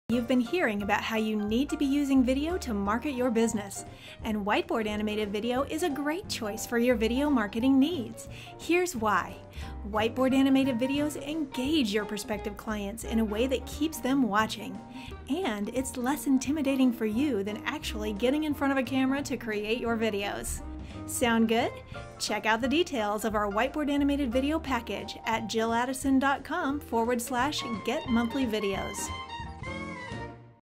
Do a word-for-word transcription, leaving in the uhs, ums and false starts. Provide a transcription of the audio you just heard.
You've been hearing about how you need to be using video to market your business, and Whiteboard Animated Video is a great choice for your video marketing needs. Here's why. Whiteboard Animated videos engage your prospective clients in a way that keeps them watching, and it's less intimidating for you than actually getting in front of a camera to create your videos. Sound good? Check out the details of our Whiteboard Animated Video package at jill addison dot com forward slash get monthly videos.